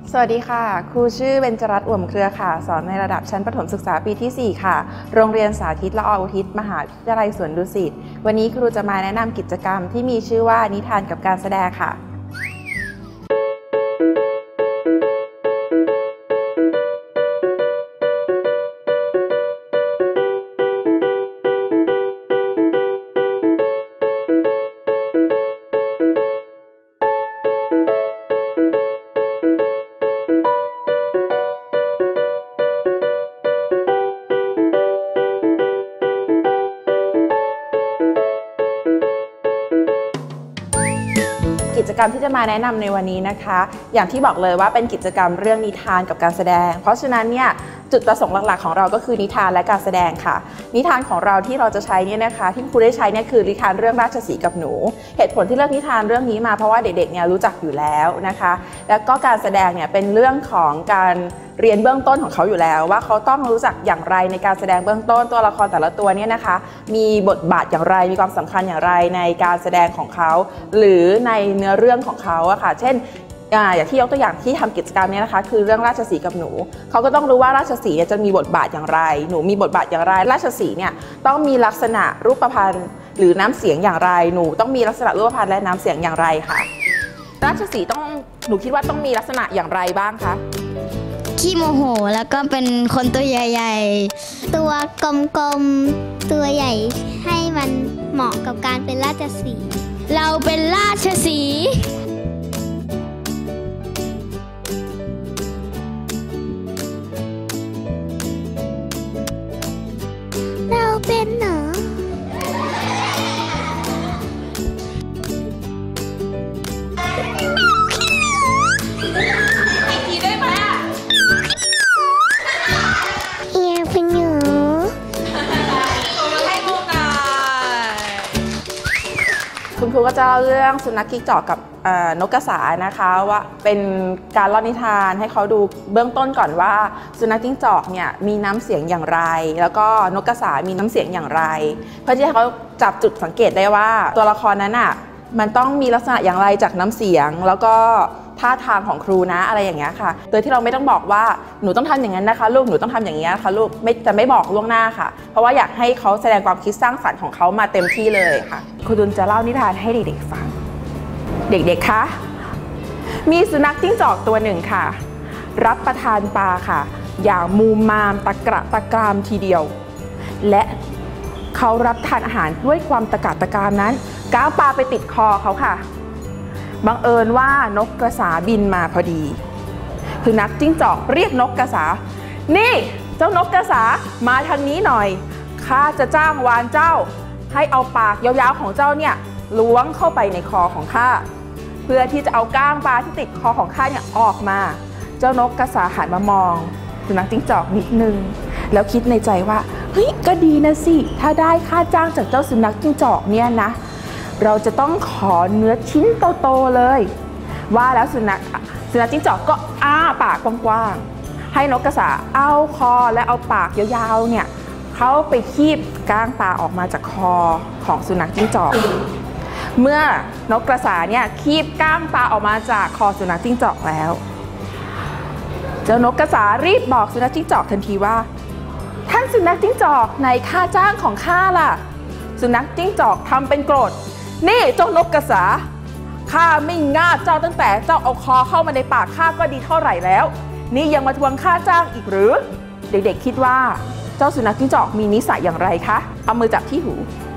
สวัสดีค่ะครูชื่อเบญจรัตน์อ่วมเครือค่ะสอนในระดับชั้นประถมศึกษาปีที่ 4 ค่ะโรงเรียนสาธิตละออุทิศมหาวิทยาลัยสวนดุสิตวันนี้ครูจะมาแนะนำกิจกรรมที่มีชื่อว่านิทานกับการแสดงค่ะกิจกรรมที่จะมาแนะนำในวันนี้นะคะอย่างที่บอกเลยว่าเป็นกิจกรรมเรื่องนิทานกับการแสดงเพราะฉะนั้นเนี่ยจุดประสงค์หลักๆของเราก็คือนิทานและการแสดงค่ะนิทานของเราที่เราจะใช้เนี่ยนะคะที่ครูได้ใช้เนี่ยคือนิทานเรื่องราชสีห์กับหนูเหตุผลที่เลือกนิทานเรื่องนี้มาเพราะว่าเด็กๆเนี่ยรู้จักอยู่แล้วนะคะแล้วก็การแสดงเนี่ยเป็นเรื่องของการเรียนเบื้องต้นของเขาอยู่แล้วว่าเขาต้องรู้จักอย่างไรในการแสดงเบื้องต้นตัวละครแต่ละตัวเนี่ยนะคะมีบทบาทอย่างไรมีความสำคัญอย่างไรในการแสดงของเขาหรือในเนื้อเรื่องของเขาอะค่ะเช่นอย่างที่ยกตัวอย่างที่ทำกิจกรรมนี้นะคะคือเรื่องราชสีห์กับหนูเขาก็ต้องรู้ว่าราชสีห์จะมีบทบาทอย่างไรหนูมีบทบาทอย่างไรราชสีห์เนี่ยต้องมีลักษณะรูปพรรณหรือน้ำเสียงอย่างไรหนูต้องมีลักษณะรูปพรรณและน้ำเสียงอย่างไรค่ะราชสีห์หนูคิดว่าต้องมีลักษณะอย่างไรบ้างคะขี้โมโหแล้วก็เป็นคนตัวใหญ่ๆตัวกลมๆตัวใหญ่ให้มันเหมาะกับการเป็นราชสีห์เราเป็นราชสีห์เราเป็นหนูคุณครูก็จะเล่าเรื่องสุนัขจิ้งจอกกับนกกระสานะคะว่าเป็นการเล่านิทานให้เขาดูเบื้องต้นก่อนว่าสุนัขจิ้งจอกเนี่ยมีน้ำเสียงอย่างไรแล้วก็นกกระสามีน้ำเสียงอย่างไรเพื่อที่ให้เขาจับจุดสังเกตได้ว่าตัวละครนั้นอ่ะมันต้องมีลักษณะอย่างไรจากน้ำเสียงแล้วก็ท่าทางของครูนะอะไรอย่างเงี้ยค่ะโดยที่เราไม่ต้องบอกว่าหนูต้องทำอย่างนั้นนะคะลูกหนูต้องทำอย่างนี้นะคะลูกจะไม่บอกล่วงหน้าค่ะเพราะว่าอยากให้เขาแสดงความคิดสร้างสรรค์ของเขามาเต็มที่เลยค่ะครูดุลจะเล่านิทานให้เด็กๆฟังเด็กๆคะมีสุนัขจิ้งจอกตัวหนึ่งค่ะรับประทานปลาค่ะอย่างมูมามตะกระตะกรามทีเดียวและเขารับทานอาหารด้วยความตะกะตะกรามนั้นก้างปลาไปติดคอเขาค่ะบังเอิญว่านกกระสาบินมาพอดีสุนัขจิ้งจอกเรียกนกกระสานี่เจ้านกกระสามาทางนี้หน่อยข้าจะจ้างวานเจ้าให้เอาปากยาวๆของเจ้าเนี่ยล้วงเข้าไปในคอของข้าเพื่อที่จะเอาก้างปลาที่ติดคอของข้าเนี่ยออกมาเจ้านกกระสาหันมามองสุนัขจิ้งจอกนิดนึงแล้วคิดในใจว่าเฮ้ยก็ดีนะสิถ้าได้ค่าจ้างจากเจ้าสุนัขจิ้งจอกเนี่ยนะเราจะต้องขอเนื้อชิ้นโตๆเลยว่าแล้วสุนัขจิ้งจอกก็อ้าปากกว้างๆให้นกกระสาเอาคอและเอาปากยาวๆเนี่ยเขาไปคีบก้างปลาออกมาจากคอของสุนัขจิ้งจอกเมื่อนกกระสาเนี่ยคีบก้างปลาออกมาจากคอสุนัขจิ้งจอกแล้วเจ้านกกระสารีบบอกสุนัขจิ้งจอกทันทีว่าท่านสุนัขจิ้งจอกในค่าจ้างของข้าล่ะสุนัขจิ้งจอกทำเป็นโกรธนี่เจ้านกกระสาข้าไม่ง่าเจ้าตั้งแต่เจ้าเอาคอเข้ามาในปากข้าก็ดีเท่าไหร่แล้วนี่ยังมาทวงค่าจ้างอีกหรือเด็กๆคิดว่าเจ้าสุนัขจิ้งจอกมีนิสัยอย่างไรคะเอามือจับที่หู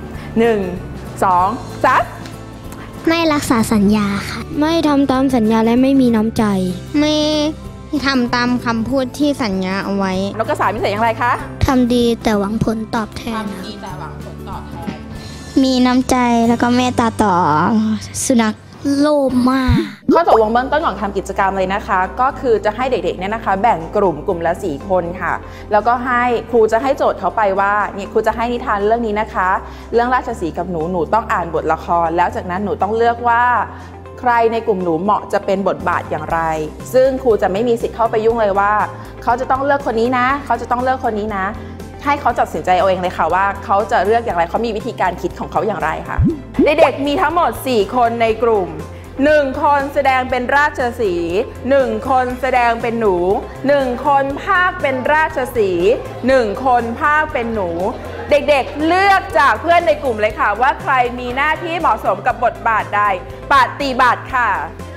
1 2 3 ไม่รักษาสัญญาค่ะไม่ทำตามสัญญาและไม่มีน้ำใจไม่ทำตามคำพูดที่สัญญาเอาไว้นกกระสามีนิสัยอย่างไรคะทำดีแต่หวังผลตอบแทนทำดีแต่หวังผลตอบแทนมีน้ำใจแล้วก็เมตตาต่อสุนัขโลภมากข้อตกลงเบื้องต้นของทำกิจกรรมเลยนะคะก็คือจะให้เด็กๆเนี่ยนะคะแบ่งกลุ่มละ4 คนค่ะแล้วก็ให้ครูจะให้โจทย์เขาไปว่าเนี่ยครูจะให้นิทานเรื่องนี้นะคะเรื่องราชสีห์กับหนูต้องอ่านบทละครแล้วจากนั้นหนูต้องเลือกว่าใครในกลุ่มหนูเหมาะจะเป็นบทบาทอย่างไรซึ่งครูจะไม่มีสิทธิ์เข้าไปยุ่งเลยว่าเขาจะต้องเลือกคนนี้นะเขาจะต้องเลือกคนนี้นะให้เขาตัดสินใจเอาเองเลยค่ะว่าเขาจะเลือกอย่างไรเขามีวิธีการคิดของเขาอย่างไรค่ะเด็กๆมีทั้งหมด4 คนในกลุ่ม 1 คนแสดงเป็นราชสีห์1 คนแสดงเป็นหนู1 คนพากย์เป็นราชสีห์1 คนพากย์เป็นหนูเด็กๆเลือกจากเพื่อนในกลุ่มเลยค่ะว่าใครมีหน้าที่เหมาะสมกับบทบาทใดปฏิบัติค่ะ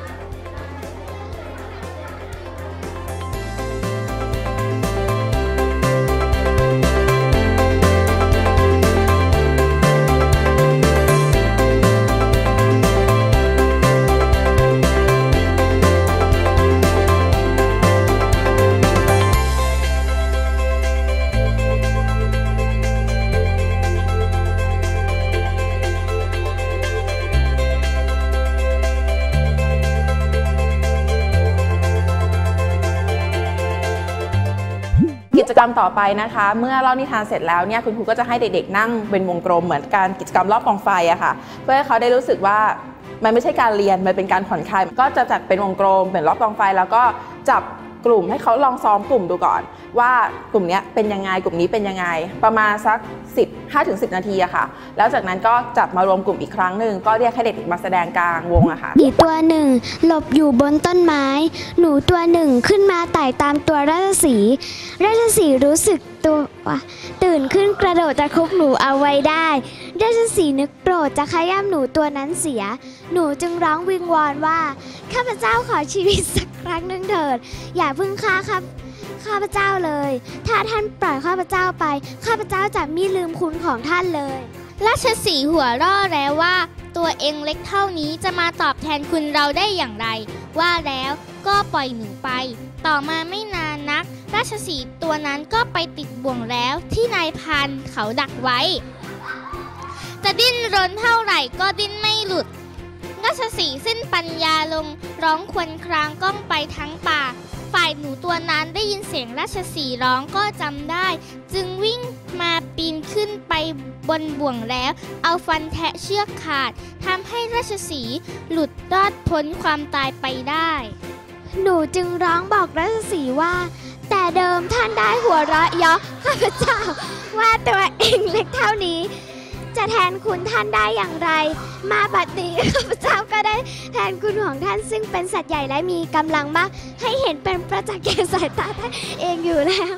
กิจกรรมต่อไปนะคะเมื่อเล่านิทานเสร็จแล้วเนี่ยคุณครูก็จะให้เด็กๆนั่งเป็นวงกลมเหมือนการกิจกรรมรอบกองไฟอะค่ะเพื่อให้เขาได้รู้สึกว่ามันไม่ใช่การเรียนมันเป็นการผ่อนคลายก็จะจัดเป็นวงกลมเป็นรอบกองไฟแล้วก็จับกลุ่มให้เขาลองซ้อมกลุ่มดูก่อนว่ากลุ่มนี้เป็นยังไงกลุ่มนี้เป็นยังไงประมาณสัก5-10 นาทีอะค่ะแล้วจากนั้นก็จับมารวมกลุ่มอีกครั้งหนึ่งก็เรียกให้เด็กมาแสดงกลางวงอะค่ะหมีตัวหนึ่งหลบอยู่บนต้นไม้หนูตัวหนึ่งขึ้นมาไต่ตามตัวราชสีห์รู้สึกตัวตื่นขึ้นกระโดดจะคุบหนูเอาไว้ได้ราชสีห์นึกโกรธจะขย้ำหนูตัวนั้นเสียหนูจึงร้องวิงวอนว่าข้าพเจ้าขอชีวิตสักครั้งหนึ่งเถิดอย่าพึ่งฆ่าข้าพเจ้าเลยถ้าท่านปล่อยข้าพเจ้าไปข้าพเจ้าจะไม่ลืมคุณของท่านเลยราชสีห์หัวเราะแล้วว่าตัวเองเล็กเท่านี้จะมาตอบแทนคุณเราได้อย่างไรว่าแล้วก็ปล่อยหนูไปต่อมาไม่นานนักราชสีห์ตัวนั้นก็ไปติดบ่วงแล้วที่นายพรานเขาดักไว้จะดิ้นรนเท่าไหร่ก็ดิ้นไม่หลุดราชสีห์สิ้นปัญญาลงร้องครวญครางก้องไปทั้งป่าฝ่ายหนูตัวนั้นได้ยินเสียงราชสีห์ร้องก็จำได้จึงวิ่งมาปีนขึ้นไปบนบ่วงแล้วเอาฟันแทะเชือกขาดทำให้ราชสีห์หลุดรอดพ้นความตายไปได้หนูจึงร้องบอกราชสีห์ว่าแต่เดิมท่านได้หัวเราะเยาะข้าพเจ้าว่าตัวเองเล็กเท่านี้จะแทนคุณท่านได้อย่างไรมาบัดนี้ข้าพเจ้าก็ได้แทนคุณของท่านซึ่งเป็นสัตว์ใหญ่และมีกำลังมากให้เห็นเป็นประจักษ์แก่สายตาท่านเองอยู่แล้ว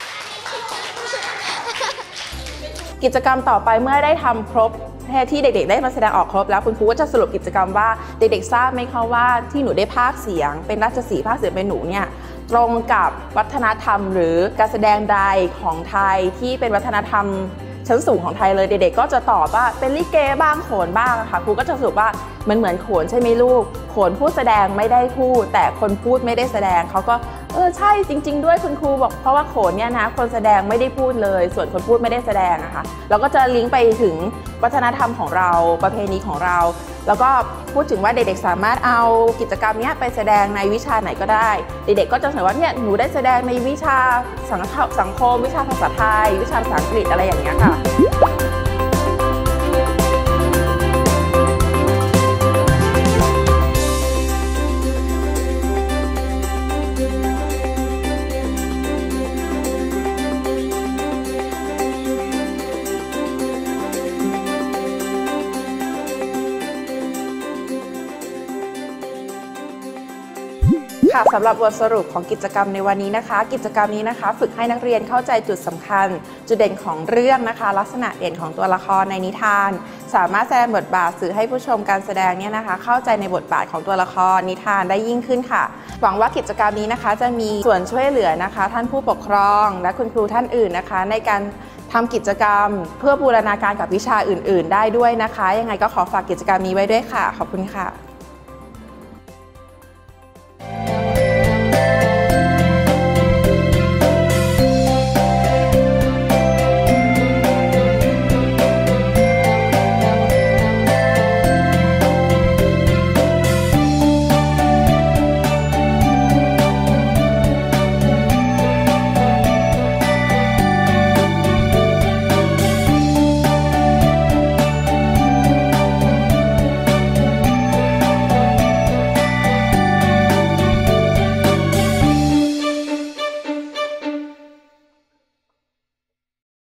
กิจกรรมต่อไปเมื่อได้ทำครบที่เด็กๆได้มาแสดงออกครบแล้วคุณครูก็จะสรุปกิจกรรมว่าเด็กๆทราบไหมคะว่าที่หนูได้พากย์เสียงเป็นราชสีห์พากย์เสียงเป็นหนูเนี่ยตรงกับวัฒนธรรมหรือการแสดงใดของไทยที่เป็นวัฒนธรรมชั้นสูงของไทยเลยเด็กๆก็จะตอบว่าเป็นลิเกบ้างโขนบ้างค่ะครูก็จะสรุปว่ามันเหมือนโขนใช่ไหมลูกโขนพูดแสดงไม่ได้พูดแต่คนพูดไม่ได้แสดงเขาก็ใช่จริงๆด้วยคุณครูบอกเพราะว่าโขนเนี่ยนะคนแสดงไม่ได้พูดเลยส่วนคนพูดไม่ได้แสดงนะคะเราก็จะลิงก์ไปถึงวัฒนธรรมของเราประเพณีของเราแล้วก็พูดถึงว่าเด็กๆสามารถเอากิจกรรมนี้ไปแสดงในวิชาไหนก็ได้เด็กๆก็จะเห็นว่าเนี่ยหนูได้แสดงในวิชาสังคมวิชาภาษาไทยวิชาภาษาอังกฤษอะไรอย่างเงี้ยค่ะสำหรับบทสรุปของกิจกรรมในวันนี้นะคะกิจกรรมนี้นะคะฝึกให้นักเรียนเข้าใจจุดสำคัญจุดเด่นของเรื่องนะคะลักษณะเด่นของตัวละครในนิทานสามารถแสดงบทบาทสื่อให้ผู้ชมการแสดงเนี่ยนะคะเข้าใจในบทบาทของตัวละครนิทานได้ยิ่งขึ้นค่ะหวังว่ากิจกรรมนี้นะคะจะมีส่วนช่วยเหลือนะคะท่านผู้ปกครองและคุณครูท่านอื่นนะคะในการทำกิจกรรมเพื่อบูรณาการกับวิชาอื่นๆได้ด้วยนะคะยังไงก็ขอฝากกิจกรรมนี้ไว้ด้วยค่ะขอบคุณค่ะ